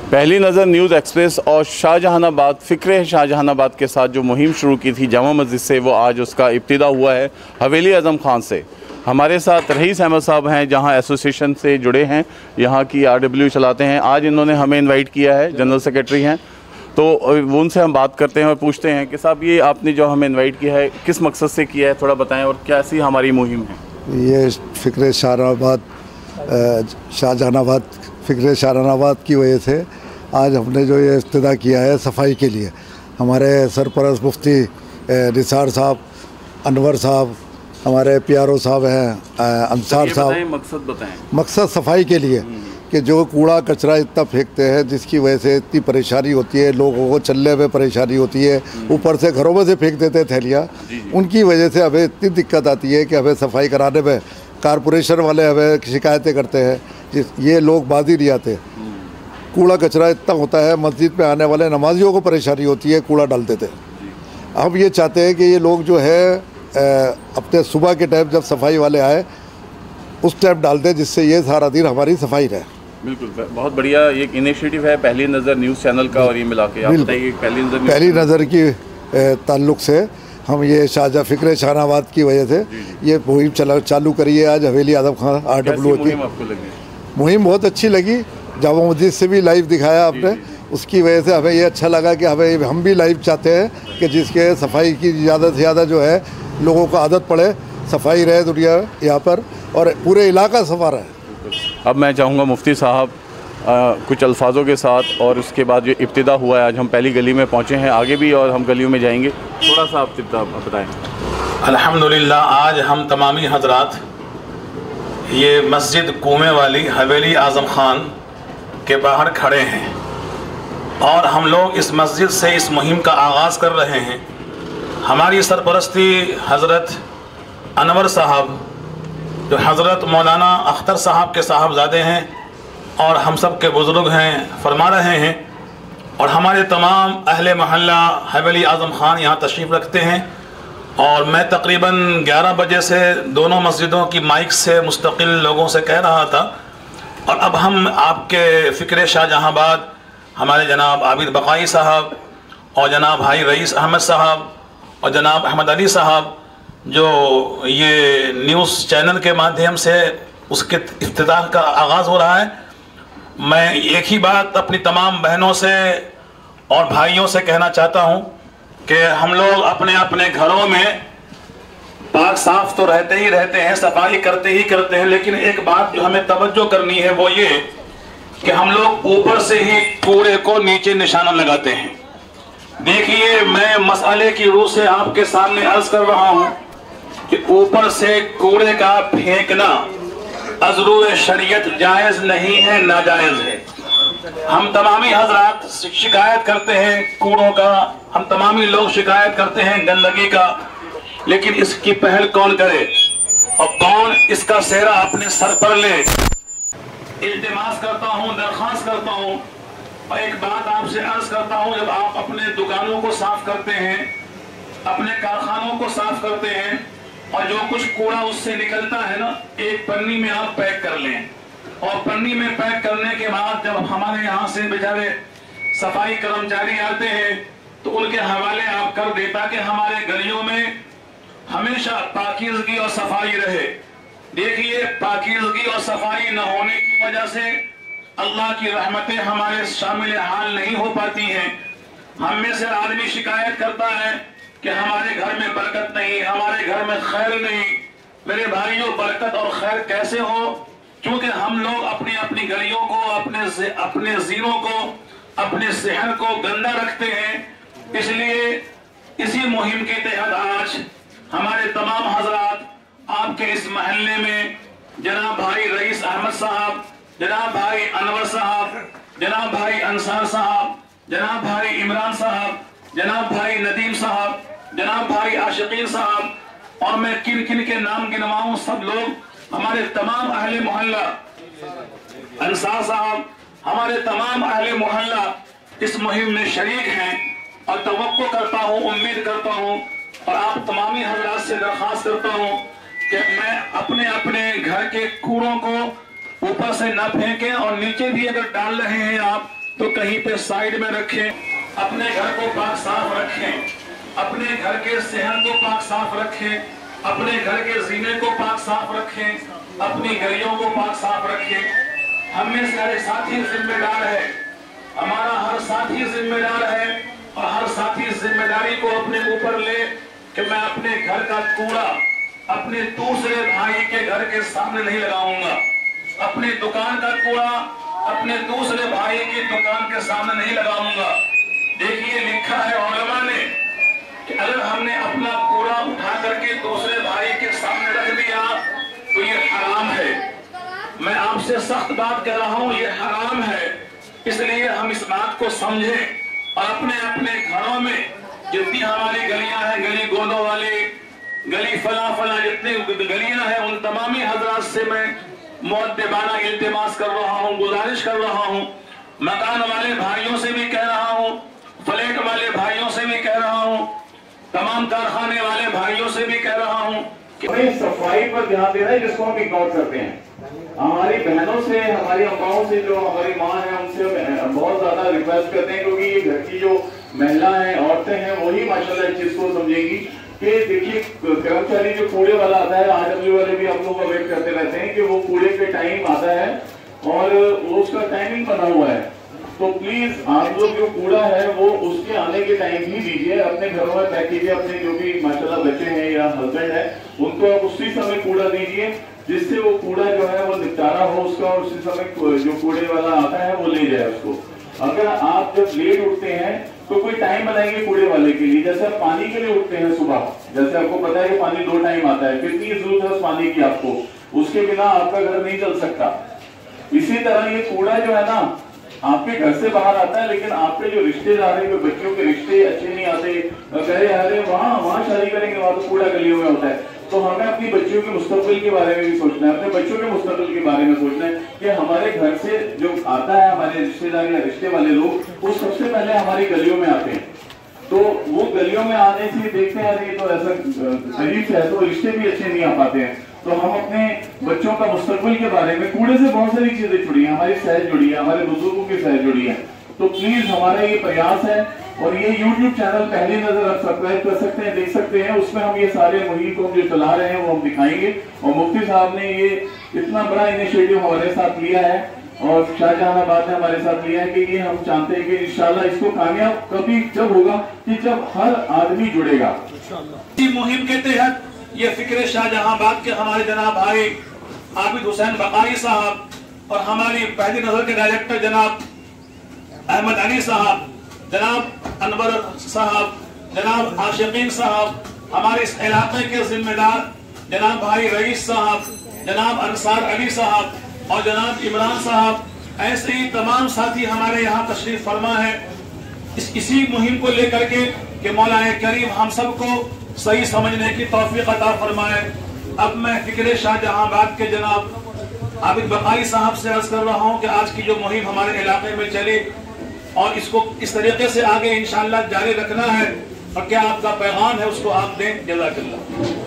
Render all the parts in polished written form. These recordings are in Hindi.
पहली नज़र न्यूज़ एक्सप्रेस और शाहजहानाबाद फ़िक्र शाहजहानाबाद के साथ जो मुहिम शुरू की थी जामा मस्जिद से, वो आज उसका इब्तिदा हुआ है हवेली आज़म खान से। हमारे साथ रईस अहमद साहब हैं, जहां एसोसिएशन से जुड़े हैं, यहां की RW चलाते हैं। आज इन्होंने हमें इनवाइट किया है, जनरल सेक्रेटरी हैं, तो वो उनसे हम बात करते हैं और पूछते हैं कि साहब ये आपने जो हमें इन्वाइट किया है किस मकसद से किया है, थोड़ा बताएँ और कैसी हमारी मुहिम है। ये फ़िक्र शाहजहानाबाद की वजह से आज हमने जो ये इब्तिदा किया है सफाई के लिए। हमारे सरपरस्त मुफ्ती निसार साहब, अनवर साहब, हमारे PRO साहब हैं, अंसार साहब। मकसद बताएं। मकसद सफाई के लिए कि जो कूड़ा कचरा इतना फेंकते हैं जिसकी वजह से इतनी परेशानी होती है, लोगों को चलने में परेशानी होती है, ऊपर से घरों में से फेंक देते हैं थैलियाँ, उनकी वजह से हमें इतनी दिक्कत आती है कि हमें सफाई कराने में कारपोरेशन वाले हमें शिकायतें करते हैं, ये लोग बाजी नहीं आते। कूड़ा कचरा इतना होता है, मस्जिद में आने वाले नमाजियों को परेशानी होती है, कूड़ा डाल देते हैं। हम ये चाहते हैं कि ये लोग जो है अपने सुबह के टाइम जब सफाई वाले आए उस टाइम डाल दें, जिससे ये सारा दिन हमारी सफाई रहे। बिल्कुल, बहुत बढ़िया एक इनिशिएटिव है पहली नज़र न्यूज़ चैनल का, और ये मिला के आप बताइए पहली नज़र की ताल्लुक़ से हम ये फ़िक्र शाहजहानाबाद की वजह से ये मुहिम चालू करी है आज हवेली आज़म खान RW की। मुहिम बहुत अच्छी लगी, जामा मस्जिद से भी लाइव दिखाया आपने, उसकी वजह से हमें ये अच्छा लगा कि हम भी लाइव चाहते हैं कि जिसके सफाई की ज़्यादा से ज़्यादा जो है लोगों को आदत पड़े, सफाई रहे दुनिया यहाँ पर और पूरे इलाका सफा रहे। अब मैं चाहूँगा मुफ्ती साहब कुछ अल्फाजों के साथ, और उसके बाद जो इब्तिदा हुआ है, आज हम पहली गली में पहुँचे हैं, आगे भी और हम गलियों में जाएंगे, थोड़ा सा आप इब्तिदा बताएँ। अल्हम्दुलिल्लाह, आज हम तमामी हजरात ये मस्जिद कुएं वाली हवेली आज़म खान के बाहर खड़े हैं और हम लोग इस मस्जिद से इस मुहिम का आगाज़ कर रहे हैं। हमारी सरपरस्ती हज़रत अनवर साहब, जो हज़रत मौलाना अख्तर साहब के साहबजादे हैं और हम सब के बुज़ुर्ग हैं, फरमा रहे हैं, और हमारे तमाम अहले महल्ला हवेली आज़म खान यहाँ तशरीफ़ रखते हैं। और मैं तकरीबन 11 बजे से दोनों मस्जिदों की माइक से मुस्तकिल लोगों से कह रहा था, और अब हम आपके फ़िक्र शाहजहानाबाद हमारे जनाब आबिद बकाई साहब और जनाब भाई रईस अहमद साहब और जनाब अहमद अली साहब, जो ये न्यूज़ चैनल के माध्यम से उसके इफ्तिताह का आगाज़ हो रहा है, मैं एक ही बात अपनी तमाम बहनों से और भाइयों से कहना चाहता हूँ कि हम लोग अपने अपने घरों में पाक साफ तो रहते ही रहते हैं, सफाई करते ही करते हैं, लेकिन एक बात जो हमें तवज्जो करनी है वो ये कि हम लोग ऊपर से ही कूड़े को नीचे निशाना लगाते हैं। देखिए, मैं मसले की रूह से आपके सामने अर्ज कर रहा हूँ कि ऊपर से कूड़े का फेंकना अज़रूर शरीयत जायज़ नहीं है, नाजायज़ है। हम तमामी हजरात शिकायत करते हैं कूड़ों का, हम तमामी लोग शिकायत करते हैं गंदगी का, लेकिन इसकी पहल कौन करे और कौन इसका सेहरा अपने सर पर ले। इल्तिमास करता हूँ, दरख्वास्त करता हूँ और एक बात आपसे अर्ज करता हूँ, जब आप अपने दुकानों को साफ करते हैं, अपने कारखानों को साफ करते हैं और जो कुछ कूड़ा उससे निकलता है ना, एक पन्नी में आप पैक कर लें, और पन्नी में पैक करने के बाद जब हमारे यहाँ से बेचारे सफाई कर्मचारी आते हैं तो उनके हवाले आप कर दे, ताकि हमारे गलियों में हमेशा पाकीज़गी और सफाई रहे। देखिए, पाकीज़गी और सफाई न होने की वजह से अल्लाह की रहमतें हमारे शामिल हाल नहीं हो पाती हैं। हम में से आदमी शिकायत करता है कि हमारे घर में बरकत नहीं, हमारे घर में खैर नहीं। मेरे भाइयों, बरकत और खैर कैसे हो? क्योंकि हम लोग अपनी अपनी गलियों को, अपने ज़ीरों को, अपने शहर को गंदा रखते हैं। इसलिए इसी मुहिम के तहत आज हमारे तमाम हजरात आपके इस महल्ले में जनाब भाई रईस अहमद साहब, जनाब भाई अनवर साहब, जनाब भाई अंसार साहब, जनाब भाई इमरान साहब, जनाब भाई नदीम साहब, जनाब भाई आशिकीन साहब, और मैं किन किन के नाम गिनवाऊं, सब लोग हमारे तमाम अहले मोहल्ला, अंसार साहब, हमारे तमाम अहले मोहल्ला इस मुहिम में शरीक हैं। और तवक्को करता हूँ, उम्मीद करता हूँ और आप तमामी हजरात से दरख्वास्त करता हूँ कि मैं अपने अपने घर के कूड़ों को ऊपर से न फेंकें, और नीचे भी अगर डाल रहे हैं आप तो कहीं पे साइड में रखें। अपने घर को पाक साफ रखें, अपने घर के सहन को पाक साफ रखें, अपने घर के जीने को पाक साफ रखें, अपनी गलियों को पाक साफ रखें। हम में से हर साथी जिम्मेदार है, हमारा हर साथी जिम्मेदार है और हर साथी जिम्मेदारी को अपने ऊपर ले कि मैं अपने घर का कूड़ा अपने दूसरे भाई के घर के सामने नहीं लगाऊंगा, अपनी दुकान का कूड़ा अपने दूसरे भाई की दुकान के सामने नहीं लगाऊंगा। देखिए लिखा है उलमा ने कि अगर हमने अपना कूड़ा उठा करके दूसरे भाई के सामने रख दिया तो ये हराम है। मैं आपसे सख्त बात कह रहा हूँ, ये हराम है। इसलिए हम इस बात को समझें और अपने अपने घरों में जितनी हमारी गलियां हैं, गली गोदों वाली, गली फला फला जितनी गलियां हैं, उन तमामी हजरात से मैं मुअद्दिबाना इल्तिमास कर रहा हूँ, गुजारिश कर रहा हूँ। मकान वाले भाइयों से भी कह रहा हूँ, फ्लैट वाले भाइयों से भी कह रहा हूँ, तमाम कारखाने वाले भाइयों से भी कह रहा हूँ कि सफाई पर ध्यान देना है, जिसको हम इग्नोर करते हैं। हमारी बहनों से, हमारी अम्माओं से, जो हमारी माँ है, उनसे बहुत ज्यादा रिक्वेस्ट करते हैं, क्योंकि ये घर की जो महिला है, औरतें हैं, वही माशाल्लाह इस चीज को समझेगी कि देखिए कर्मचारी जो कूड़े वाला आता है, आरडब्ल्यू वाले भी हम लोग का वेट करते रहते हैं कि वो कूड़े पे टाइम आता है और वो उसका टाइमिंग बना हुआ है। तो प्लीज आप लोग जो कूड़ा है वो उसके आने के टाइम ही दीजिए, अपने घरों में पैक कीजिए। अपने जो भी माशाल्लाह बच्चे हैं या हस्बैंड है, उनको आप उसी समय कूड़ा दीजिए, जिससे वो कूड़ा जो है वो निपटारा हो उसका, और उसी समय जो कूड़े वाला आता है वो ले जाए उसको। अगर आप जब लेट उठते हैं तो कोई टाइम बनाएंगे कूड़े वाले के लिए। जैसे आप पानी के लिए उठते हैं सुबह, जैसे आपको पता है कि पानी 2 टाइम आता है, कितनी जरूरत है उस पानी की आपको, उसके बिना आपका घर नहीं चल सकता। इसी तरह ये कूड़ा जो है ना, आपके घर से बाहर आता है, लेकिन आपके जो रिश्तेदार है, बच्चों के रिश्ते अच्छे नहीं आते, कहे अरे वहाँ शादी करेंगे, वहां तो कूड़ा गलियों में होता है। तो हमें अपनी बच्चियों के मुस्तकबिल के बारे में भी सोचना है, अपने बच्चों के मुस्तकबिल के बारे में सोचना है कि हमारे घर से जो आता है, हमारे रिश्तेदार या रिश्ते वाले लोग, वो सबसे पहले हमारी गलियों में आते हैं। तो वो गलियों में आने से देखते हैं ये तो ऐसा अजीब है, तो रिश्ते भी अच्छे नहीं आ पाते हैं। तो हम अपने बच्चों का मुस्तकबिल के बारे में, कूड़े से बहुत सारी चीजें जुड़ी है, हमारी सेहत जुड़ी है, हमारे बुजुर्गों की सेहत जुड़ी है। तो प्लीज हमारा ये प्रयास है, और ये YouTube चैनल पहली नजर आप सब्सक्राइब कर सकते हैं, देख सकते हैं, उसमें हम ये सारे मुहिम को जो चला रहे हैं वो हम दिखाएंगे। और मुफ्ती साहब ने ये इतना बड़ा इनिशिएटिव हमारे साथ लिया है और शाहजहानाबाद ने हमारे साथ लिया है कि ये हम चाहते हैं कि इंशाल्लाह इसको कामयाब कभी जब होगा कि जब हर आदमी जुड़ेगा। इसी मुहिम के तहत ये फिक्र शाहजहानाबाद के हमारे जनाब भाई आबिद हुसैन बकारी साहब और हमारी पहली नजर के डायरेक्टर जनाब अहमद अली साहब, जनाब अनवर साहब, जनाब आशिकीन साहब, हमारे इस इलाके के जिम्मेदार जनाब भाई रईस साहब, जनाब अंसार अली साहब और जनाब इमरान साहब, ऐसे ही तमाम साथी हमारे यहाँ तशरीफ फरमा है इसी मुहिम को लेकर के कि मौलाए करीम हम सबको सही समझने की तौफीक अता फरमाए। अब मैं फिक्र शाहजहानाबाद के जनाब आबिद बकारी साहब से अर्ज कर रहा हूँ कि आज की जो मुहिम हमारे इलाके में चली और इसको इस तरीके से आगे इंशाअल्लाह जारी रखना है, और क्या आपका पैगाम है उसको आप दें। जज़ाकल्लाह।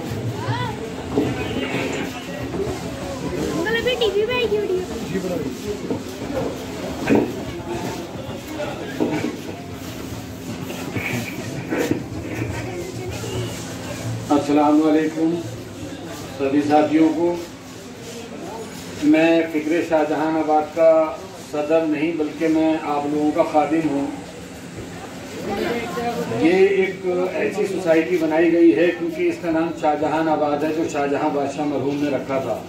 अस्सलाम वालेकुम सभी साथियों को। मैं फिक्र शाहजहानाबाद का सदर नहीं बल्कि मैं आप लोगों का खादिम हूँ। ये एक ऐसी सोसाइटी बनाई गई है क्योंकि इसका नाम शाहजहानाबाद है, जो शाहजहां बादशाह मरहूम ने रखा था।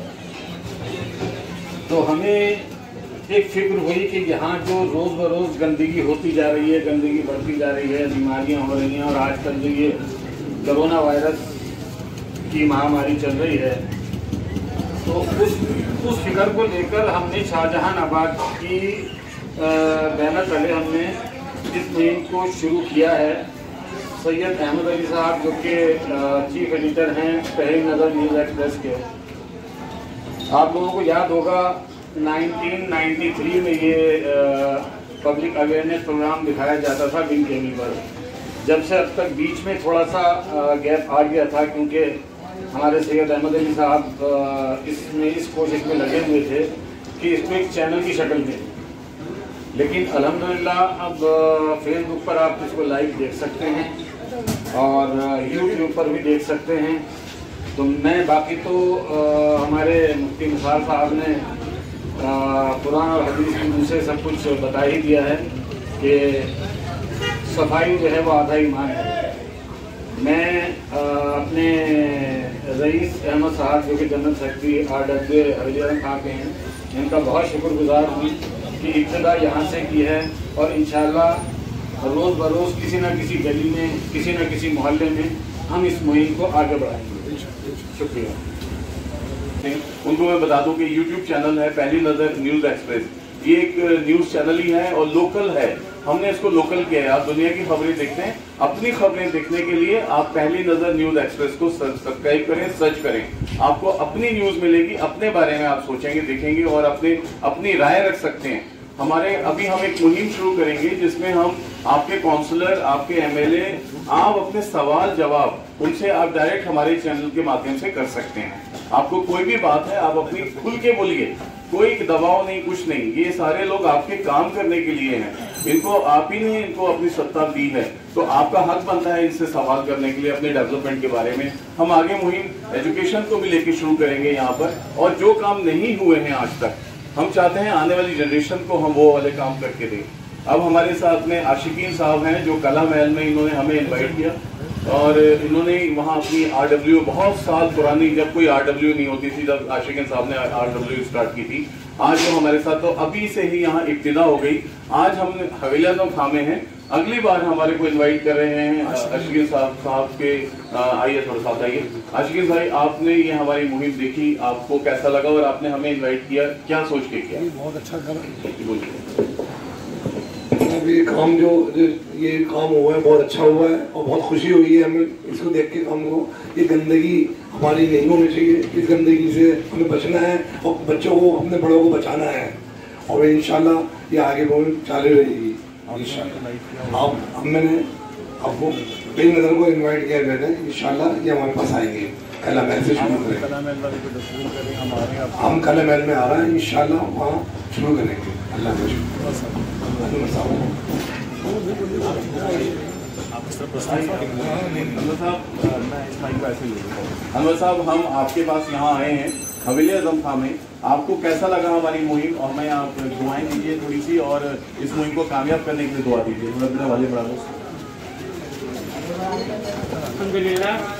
तो हमें एक फिक्र हुई कि यहाँ जो रोज़ बरोज़ गंदगी होती जा रही है, गंदगी बढ़ती जा रही है, बीमारियाँ हो रही हैं, और आजकल जो ये कोरोना वायरस की महामारी चल रही है, तो उस फिक्र को लेकर हमने शाहजहानाबाद की बैनर तले हमने इस मुहिम को शुरू किया है। सैयद अहमद अली साहब जो कि चीफ एडिटर हैं पहली नज़र न्यूज़ एक्सप्रेस के, आप लोगों को याद होगा 1993 में ये पब्लिक अवेयरनेस प्रोग्राम दिखाया जाता था विंग टीवी पर। जब से अब तक बीच में थोड़ा सा गैप आ गया था, क्योंकि हमारे सैयद अहमद अली साहब इस कोशिश में लगे हुए थे कि इसको एक चैनल की शक्ल में, लेकिन अल्हम्दुलिल्लाह अब फेसबुक पर आप इसको लाइव देख सकते हैं और यूट्यूब पर भी देख सकते हैं। तो मैं बाकी तो हमारे मुफ्ती निसार साहब ने कुरान और हदीस की दूसरे सब कुछ बता ही दिया है कि सफाई जो है वो आधा ईमान है। मैं अपने रईस अहमद साहब जो कि जनरल सेक्रेटरी RW हवेली आजम खां के हैं, इनका बहुत शुक्रगुजार हूँ कि इब्तिदा यहाँ से की है और इंशाअल्लाह रोज़ बरोज़ किसी न किसी गली में, किसी न किसी मोहल्ले में हम इस मुहिम को आगे बढ़ाएंगे। शुक्रिया। उनको मैं बता दूं कि YouTube चैनल है पहली नज़र न्यूज़ एक्सप्रेस। ये एक न्यूज़ चैनल ही है और लोकल है। हमने इसको लोकल किया है। आप दुनिया की खबरें देखते हैं, अपनी खबरें देखने के लिए आप पहली नज़र न्यूज़ एक्सप्रेस को सब्सक्राइब करें, सर्च करें। आपको अपनी न्यूज़ मिलेगी, अपने बारे में आप सोचेंगे, देखेंगे और अपनी राय रख सकते हैं। अभी हम एक मुहिम शुरू करेंगे जिसमें हम आपके काउंसलर, आपके MLA, आप अपने सवाल जवाब उनसे आप डायरेक्ट हमारे चैनल के माध्यम से कर सकते हैं। आपको कोई भी बात है आप अपनी खुल के बोलिए, कोई दबाव नहीं, कुछ नहीं। ये सारे लोग आपके काम करने के लिए हैं। इनको आप ही ने इनको अपनी सत्ता दी है, तो आपका हक बनता है इनसे सवाल करने के लिए अपने डेवलपमेंट के बारे में। हम आगे मुहिम एजुकेशन को भी लेके शुरू करेंगे यहाँ पर, और जो काम नहीं हुए हैं आज तक हम चाहते हैं आने वाली जनरेशन को हम वो वाले काम करके दें। अब हमारे साथ में आशिकीन साहब हैं जो कला महल में इन्होंने हमें इनवाइट किया और इन्होंने वहाँ अपनी RW बहुत साल पुरानी, जब कोई RW नहीं होती थी, जब आशिकीन साहब ने RW स्टार्ट की थी, आज वो हमारे साथ, तो अभी से ही यहाँ इब्तिदा हो गई। आज हम हवेली आजम खां में हैं, अगली बार हमारे को इनवाइट कर रहे हैं आशिकीन साहब के। आइए थोड़ा साथ आइए। आशिकीन भाई, आपने ये हमारी मुहिम देखी, आपको कैसा लगा और आपने हमें इनवाइट किया, क्या सोच के किया? बहुत अच्छा कर बोलिए। ये काम जो ये काम हुआ है बहुत अच्छा हुआ है और बहुत खुशी हुई है हमें इसको देख के। काम को ये गंदगी हमारी नहीं होनी चाहिए, इस गंदगी से हमें बचना है और बच्चों को, अपने बड़ों को बचाना है और इंशाल्लाह ये आगे बहुत चालू रहेगी इंशाल्लाह। अब मैंने आपको कई नज़र को इन्वाइट किया गया है, इंशाल्लाह ये हमारे पास आएंगे। कला महल से शुरू करेंगे, हम कला महल में आ रहे हैं, इंशाल्लाह वहाँ शुरू करेंगे। अल्लाह का शुक्र। अनवर साहब, हम आपके पास यहाँ आए हैं हवेली आजम खां में, आपको कैसा लगा हमारी मुहिम? और मैं आप दुआएं दीजिए थोड़ी सी और इस मुहिम को कामयाब करने के लिए दुआ दीजिए। थोड़ा वाले बढ़ा दो। अल्हम्दुलिल्लाह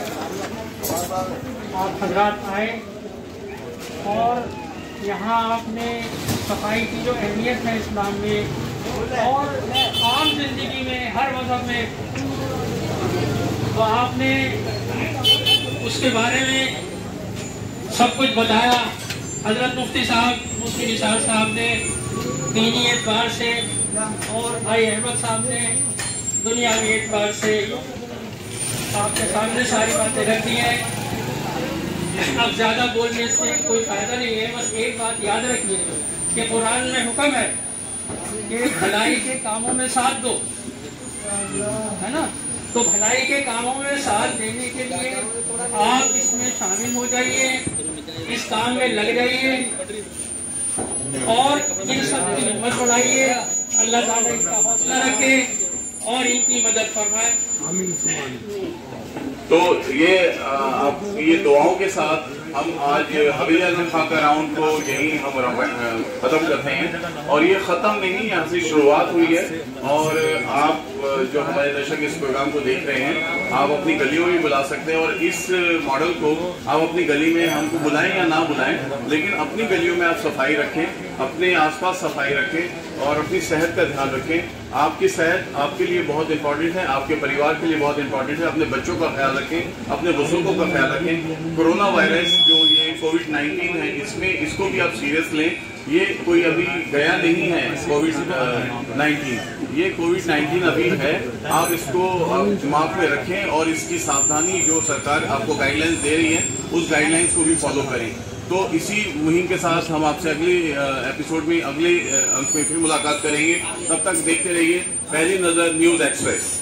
आप हजरात आए और यहाँ आपने सफाई की जो अहमियत है इस्लाम में और आम जिंदगी में हर मज़हब में, तो आपने उसके बारे में सब कुछ बताया। हजरत मुफ्ती साहब, मुफ्ती निसार साहब ने दीनी एतबार से और भाई अहमद साहब ने दुनियावी एतबार से आपके सामने सारी बातें रख दी हैं। अब ज़्यादा बोलने से कोई फ़ायदा नहीं है। बस एक बात याद रखिए कि कुरान में हुक्म है कि भलाई के कामों में साथ दो, है ना? तो भलाई के कामों में साथ देने के लिए आप इसमें शामिल हो जाइए, इस काम में लग जाइए और इन सब की हिम्मत बढ़ाइए। अल्लाह ताला इनका हौसला रखे और इनकी मदद फरमाए। तो ये आप ये दुआओं के साथ हम आज हवेली आजम खां का राउंड को यहीं हम ख़त्म करते हैं। और ये ख़त्म नहीं, यहाँ से शुरुआत हुई है। और आप जो हमारे दर्शक इस प्रोग्राम को देख रहे हैं, आप अपनी गलियों में बुला सकते हैं और इस मॉडल को आप अपनी गली में, हमको बुलाएं या ना बुलाएं, लेकिन अपनी गलियों में आप सफाई रखें, अपने आसपास सफाई रखें और अपनी सेहत का ध्यान रखें। आपकी सेहत आपके लिए बहुत इंपॉर्टेंट है, आपके परिवार के लिए बहुत इंपॉर्टेंट है। अपने बच्चों का ख्याल रखें, अपने बुजुर्गों का ख्याल रखें। कोरोना वायरस जो ये कोविड-19 है, इसको भी आप सीरियस लें। ये कोई अभी गया नहीं है कोविड-19, ये कोविड-19 अभी है। आप इसको दिमाग में रखें और इसकी सावधानी जो सरकार आपको गाइडलाइंस दे रही है, उस गाइडलाइंस को भी फॉलो करें। तो इसी मुहिम के साथ हम आपसे अगले एपिसोड में, अगले अंक में फिर मुलाकात करेंगे। तब तक देखते रहिए पहली नज़र न्यूज़ एक्सप्रेस।